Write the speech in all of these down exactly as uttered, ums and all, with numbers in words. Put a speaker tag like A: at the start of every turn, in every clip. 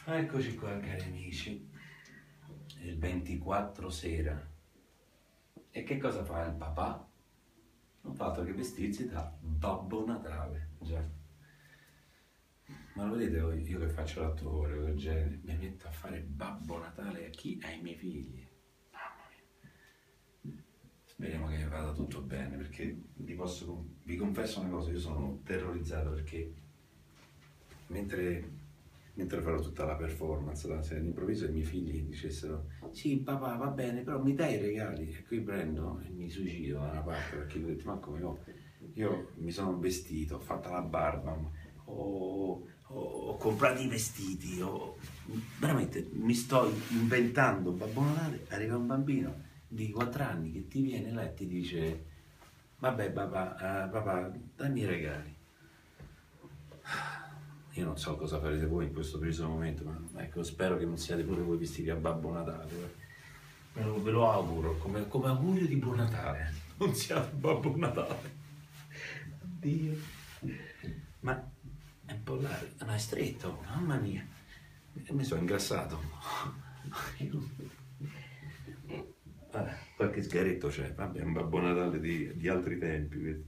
A: Eccoci qua, cari amici, il ventiquattro sera. E che cosa fa il papà? Non fa altro che vestirsi da Babbo Natale, già. Ma lo vedete voi, io che faccio l'attore, del genere, mi metto a fare Babbo Natale a chi? Ai miei figli. Mamma mia. Speriamo che vada tutto bene, perché vi, posso, vi confesso una cosa, io sono terrorizzato perché mentre... mentre farò tutta la performance, se all'improvviso i miei figli dicessero sì papà va bene però mi dai i regali, e qui prendo e mi suicido da una parte, perché io ho detto ma come no, io mi sono vestito, ho fatto la barba, ho, ho, ho comprato i vestiti, ho, veramente mi sto inventando Babbo Natale. Arriva un bambino di quattro anni che ti viene là e ti dice vabbè papà, uh, papà dammi i regali. Io non so cosa farete voi in questo preciso momento, ma ecco, spero che non siate pure voi vestiti a Babbo Natale. Ve lo, ve lo auguro, come, come augurio di Buon Natale. Non siate Babbo Natale. Oddio. Ma è un po' largo, ma è stretto, mamma mia. Mi sono ingrassato. Ah, qualche sgaretto c'è, vabbè, è un Babbo Natale di, di altri tempi.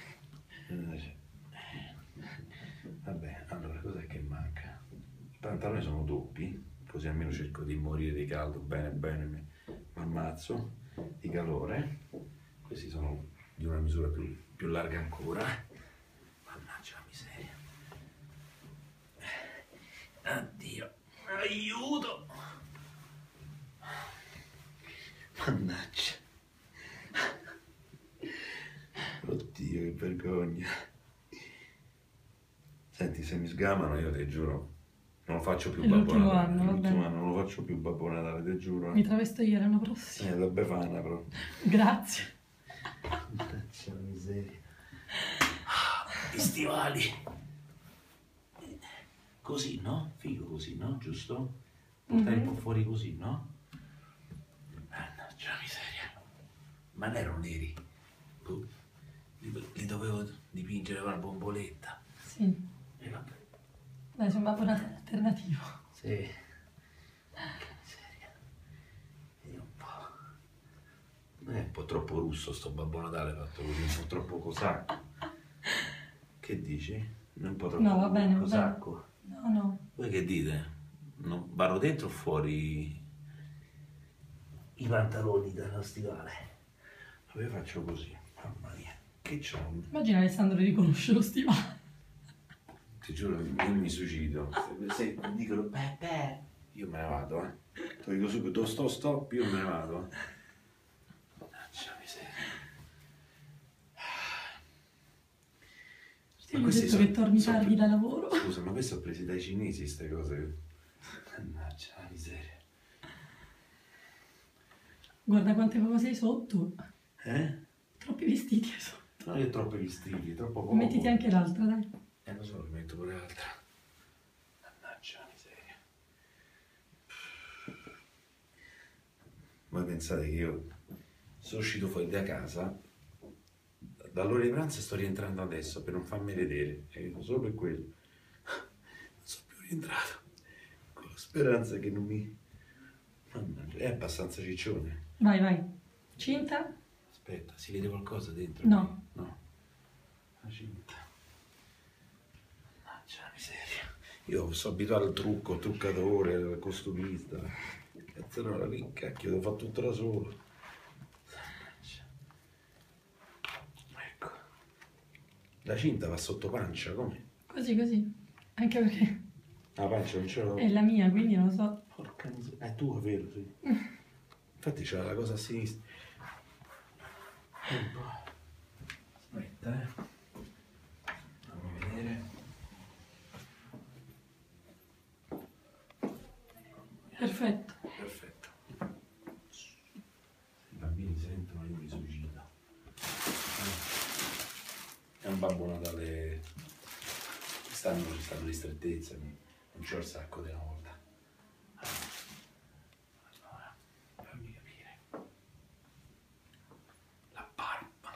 A: Vabbè, allora, cos'è che manca? I pantaloni sono doppi, così almeno cerco di morire di caldo, bene bene, mi ammazzo di calore. Questi sono di una misura più, più larga ancora. Mannaggia la miseria. Addio, aiuto! Mannaggia. Oddio, che vergogna. Senti, se mi sgamano io ti giuro, non lo faccio più Babbo Natale.
B: Anno,
A: L'ultimo anno non lo faccio più Babbo Natale, ti giuro.
B: Mi travesto io l'anno prossimo.
A: Eh, la Befana però.
B: Grazie.
A: Mannaggia la miseria. I stivali. Così, no? Figo così, no? Giusto? Portare mm-hmm. un po' fuori così, no? Mannaggia la miseria. Ma non erano neri. Li, li dovevo dipingere con la bomboletta.
B: Sì.
A: E vabbè.
B: Dai, c'è un Babbo Natale alternativo.
A: Sì. Che miseria. Vediamo un po'. Non è un po' troppo russo sto Babbo Natale fatto così, un po' troppo cosacco. Che dici? Non è un po' troppo
B: no, va bene,
A: cosacco?
B: Va bene. No, no.
A: Voi che dite? Non vado dentro o fuori i pantaloni dallo stivale? Ma io faccio così, mamma mia. Che c'ho?
B: Immagina Alessandro riconosce lo stivale.
A: Ti giuro, io mi suicido. Se mi dicono Pepe, io me ne vado, eh. Ti dico subito sto stop, io me ne vado. Mannaggia miseria.
B: Ti ho detto sono, che torni tardi da lavoro.
A: Scusa, ma queste sono presi dai cinesi queste cose. Mannaggia la miseria.
B: Guarda quante cose sei sotto.
A: Eh?
B: Troppi vestiti hai sotto.
A: No, io ho troppi vestiti, troppo poco.
B: Mettiti anche l'altra, dai.
A: Eh, lo so, mi metto pure l'altra. Mannaggia la miseria. Voi pensate che io sono uscito fuori da casa, dall'ora di pranzo sto rientrando adesso per non farmi vedere, eh, solo per quello. Non sono più rientrato, con la speranza che non mi... Mannaggia, è abbastanza ciccione.
B: Vai, vai. Cinta?
A: Aspetta, si vede qualcosa dentro?
B: No.
A: No. La cinta. Mannaggia la miseria. Io sono abituato al trucco, al truccatore, al costumista. Cazzo no, che cacchio, devo fare tutto da solo. Mannaggia. Ecco. La cinta va sotto pancia, come?
B: Così, così. Anche perché...
A: La pancia non ce l'ho.
B: È la mia, quindi non lo so.
A: Porca miseria. È tua, vero, sì. Infatti c'era la cosa a sinistra. Un po'. Aspetta, eh. Fammi vedere.
B: Perfetto.
A: Perfetto. Se i bambini sentono io mi suicido. È un Babbo Natale. Quest'anno ci stanno ristrettezze, non c'ho il sacco di una volta. Allora, fammi capire. La barba.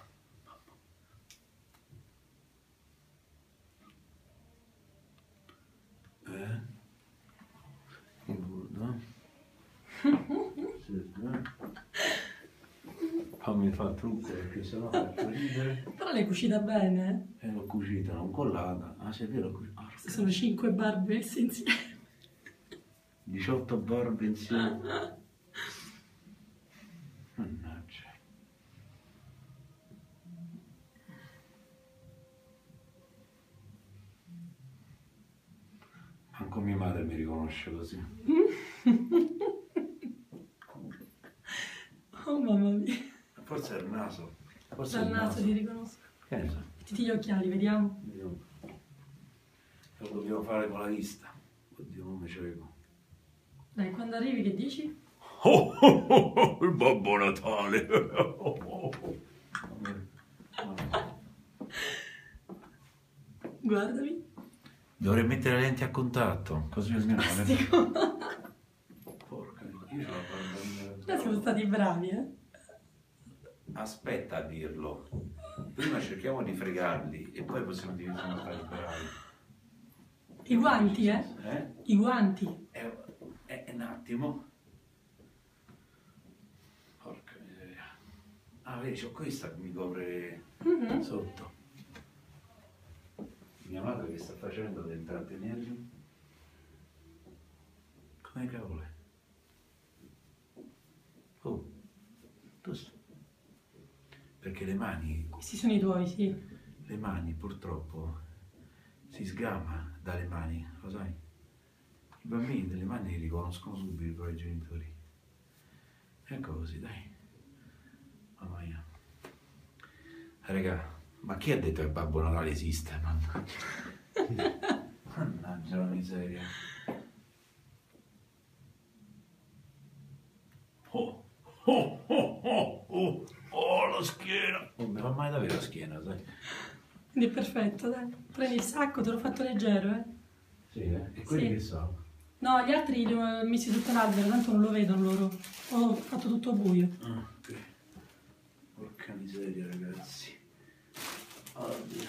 A: Eh? Fammi fare trucco perché sennò faccio ridere.
B: Però l'hai cucita bene.
A: E l'ho cucita, non collata. Ah, se è vero, l'ho cucita. Ah,
B: Queste sono cinque barbe messe insieme.
A: diciotto barbe insieme. Mannaggia. Anche mia madre mi riconosce così.
B: Oh mamma mia.
A: Forse è il naso. Forse
B: Dal
A: è il
B: naso
A: naso.
B: ti riconosco.
A: Che ne so?
B: Mettiti gli occhiali, vediamo.
A: Vediamo. Lo dobbiamo fare con la vista. Oddio, non mi cieco.
B: Dai, quando arrivi che dici?
A: Oh, oh, oh, oh, il Babbo Natale! Oh, oh, oh.
B: Guardami.
A: Dovrei mettere le lenti a contatto, così almeno non è...
B: Fantastico.
A: Porca, io ce la farò.
B: Noi siamo stati bravi, eh?
A: Aspetta a dirlo. Prima cerchiamo di fregarli e poi possiamo diventare stati bravi.
B: I guanti, eh?
A: Eh?
B: I guanti.
A: È, è, è un attimo. Porca miseria. Ah, vedi, c'ho questa che mi copre
B: Mhm.
A: sotto. Mia madre che sta facendo per intrattenerli? Come cavolo è? Oh, tu st- perché le mani,
B: Questi sono i tuoi, sì.
A: le mani purtroppo si sgama dalle mani, lo sai? I bambini delle mani li riconoscono subito i propri genitori. Ecco così, dai. Mamma mia. Raga, ma chi ha detto che Babbo Natale esiste? Mannaggia. Mannaggia la miseria. Oh, oh, oh, oh, oh, oh, la schiena. Non mi fa mai davvero la schiena, sai?
B: Quindi è perfetto, dai. Prendi il sacco, te l'ho fatto leggero, eh?
A: Sì, eh? E quelli
B: Sì.
A: che so?
B: No, gli altri li ho messi sotto l'albero, tanto non lo vedono loro. Ho fatto tutto buio.
A: Ah, ok. Porca miseria, ragazzi. Oddio.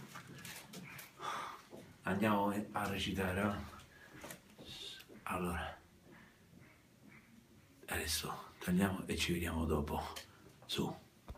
A: Andiamo a recitare, eh? Allora. Adesso tagliamo e ci vediamo dopo. Su.